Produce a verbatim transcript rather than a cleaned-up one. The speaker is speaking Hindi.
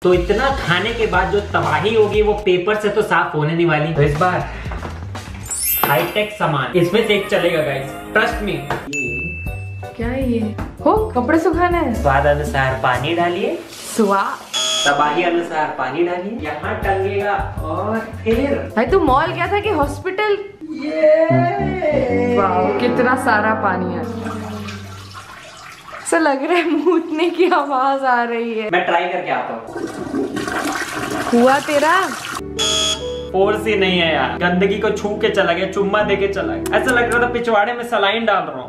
तो इतना खाने के बाद जो तबाही होगी वो पेपर से तो साफ होने नहीं वाली। तो इस बार हाईटेक सामान, इसमें से एक चलेगा गाइस, ट्रस्ट मी। क्या है ये? हो, कपड़े सुखाना है। स्वाद अनुसार पानी डालिए, स्वाद तबाही अनुसार पानी डालिए, यहाँ टंगेगा और फिर भाई तू मॉल गया था कि हॉस्पिटल? ये वाह कितना सारा पानी है, ऐसा लग रहा है मूतने की आवाज आ रही है। मैं ट्राई करके आता हूँ। हुआ तेरा? फोर्स ही नहीं है यार, गंदगी को छू के चला गया, चुम्मा दे के चला गया, ऐसा लग रहा था पिछवाड़े में सलाइन डाल रहा हूँ।